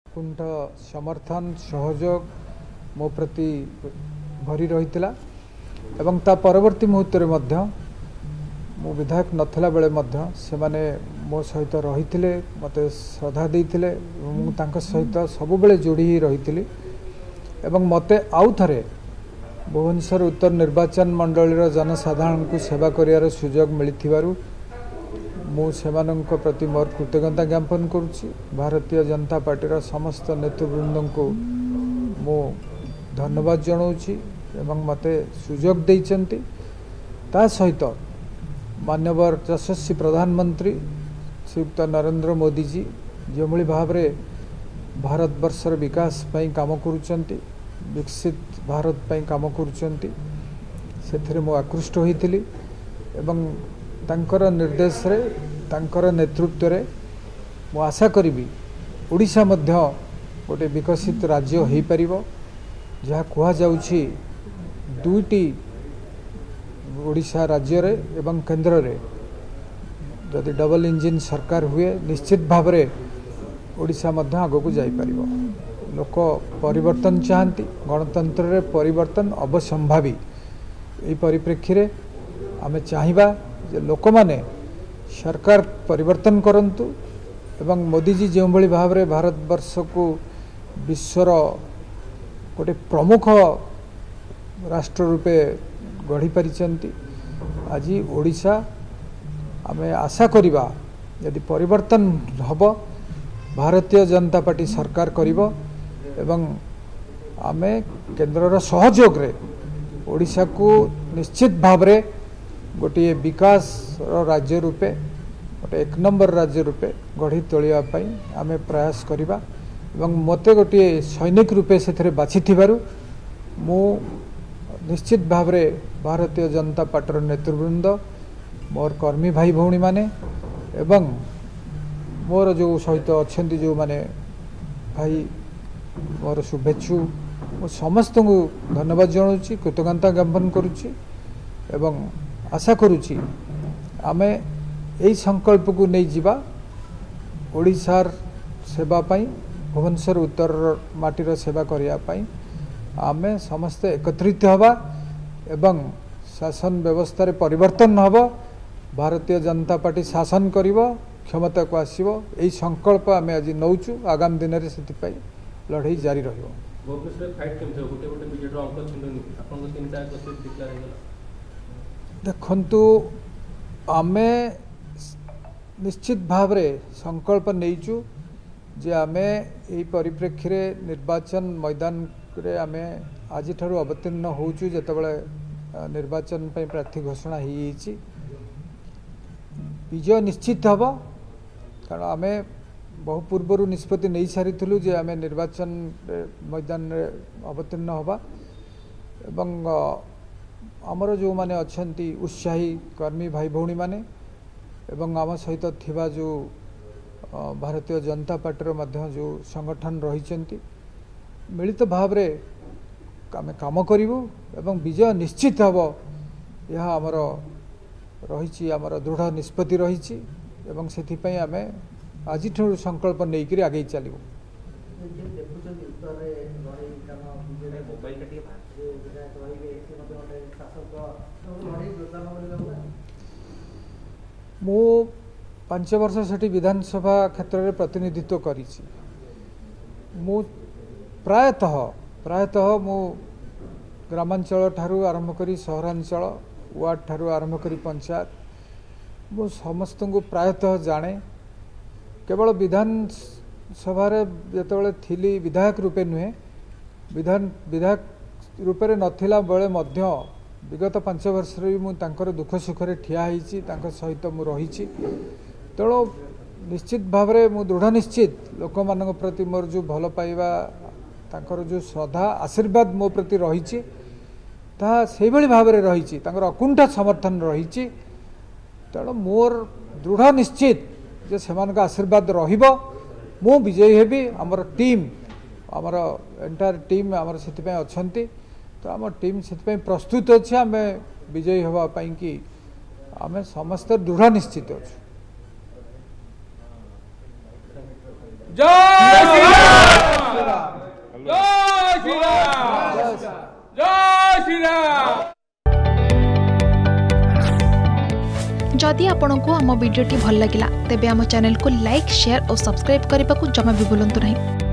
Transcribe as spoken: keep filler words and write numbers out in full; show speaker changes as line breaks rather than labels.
कुंठ समर्थन सहयोग मो प्रति भरी रही एवं ता परवर्ती मुहूर्त मु विधायक नथिला बेले से माने मो सहित रही मते श्रद्धा देते सहित सब बेले जोड़ी ही रही एवं मते आउ थे भुवनेश्वर उत्तर निर्वाचन मंडल जनसाधारण को सेवा करियार सुजोग मिली मु सेमानंक प्रति मोर कृतज्ञता ज्ञापन करुच्ची। भारतीय जनता पार्टी समस्त नेतृवृंद को मु धन्यवाद जनाऊँगी एवं मते सुजोग देइचंती। ता सहित माननीय यशस्वी प्रधानमंत्री श्रीयुक्त नरेंद्र मोदी जी जो भाव में भारत वर्षर विकास पई काम करुचंती विकसित भारत पई काम करुचंती से मु आकृष्ट होइतिली एवं तांकर निर्देश रे तांकर नेतृत्व रे मु आशा करी ओडिशा मध्य गोटे विकसित राज्य हो पारिबो जहाँ कुहा जाउछि दुईटी ओडिशा राज्य रे एवं केंद्र रे जदि डबल इंजिन सरकार हुए निश्चित भाव में ओडिशा मध्य आगो को जाई पारिबो। लोक परिवर्तन चाहती गणतंत्र रे परिवर्तन अवसंभावी यही परिप्रेक्षी रे आमे चाहिबा जे लोक माने सरकार परिवर्तन करंतु एवं मोदी जी जो भली भाव में भारत वर्ष को विश्वर गोटे प्रमुख राष्ट्र रूपे गढ़ी पारिचंती। आज ओडिशा आमे आशा करिबा यदि परिवर्तन हब भारतीय जनता पार्टी सरकार करिबो एवं आमे केंद्रर सहयोग रे ओडिशा को निश्चित भाव में गोटे विकास राज्य रूपे गोटे एक नंबर राज्य रूपे गढ़ी तोलिया पई आमे प्रयास करिबा एवं मते गोटे सैनिक रूपे से बाछि थिबारु मु निश्चित भाव में भारतीय जनता पार्टी नेतृवृंद मोर कर्मी भाई भौणी माने एवं मोर जो सहित अच्छी जो माने भाई मोर शुभेच्छु मु समस्त को धन्यवाद जनाऊँगी कृतज्ञता ज्ञापन करुच्ची एवं आशा करुच्ची आमे यही संकल्प को नहीं जिबा ओडिशार सेवा पाई भुवनेश्वर उत्तर माटीर सेवा करिया पाई आमे समस्त एकत्रित हवा एवं शासन व्यवस्था रे परिवर्तन हब भारतीय जनता पार्टी शासन करिवो क्षमता को आसीबो यही संकल्प आमे आज नौचु आगामी दिन रे सेति पाई लड़ाई जारी रहिबो। देखंतु आमे निश्चित भाव रे संकल्प नहींचु जे आमे यही परिप्रेक्षी रे निर्वाचन मैदान रे आमे आज ठारू अवतीर्ण होचु जेतेबेले निर्वाचन पे प्रार्थी घोषणा होईछि विजय निश्चित हब कारण आमे बहु पूर्व निष्पत्ति नहीं सारी जे आमे निर्वाचन मैदान रे अवतीर्ण हवा एवं आमर जो माने अच्छी उत्साही कर्मी भाई भौणी माने एवं आम सहित थिबा जो भारतीय जनता पार्टी मध्य जो संगठन रही मिलित भाव रे आमे काम करिवु एवं विजय निश्चित हब यह आमर रही आमर दृढ़ निष्पत्ति रही एवं सेथिपई आमे आज संकल्प नहीं करी आगे चलू। मु पांच वर्ष से विधानसभा क्षेत्र में प्रतिनिधित्व करी मु प्रायतः प्रायतः मु ग्रामांचल ठारू आरंभ करी सहरांचल वार्ड ठारू आरंभ करी पंचायत मु समस्त को प्रायतः जाने केवल विधानसभा जिते थी विधायक रूपे नुहे विधान विधायक रूपे नथिला बेले मध्य विगत पांच वर्ष मुझे दुख सुखरे ठिया होती सहित मु रही तेणु निश्चित भाव में मु दृढ़ निश्चित लोक मान प्रति मोर जो भल पाइबा तांकर जो श्रद्धा आशीर्वाद मो प्रति रही से भाव में रही अकुंठ समर्थन रही तेणु मोर दृढ़ निश्चित जे सेमान का आशीर्वाद रहिबो मु विजयी हेबी हमर टीम हमर एंटायर टीम हमर सेति अछंती तो आम टीम से प्रस्तुत अच्छे आम विजयी होगापाई कि आम समस्त दृढ़ निश्चित अच्छे।
जदि आपंक आम भिडी भल लगा तेब आम चैनल को लाइक शेयर और सब्सक्राइब करने को जमा भी भूलु नहीं।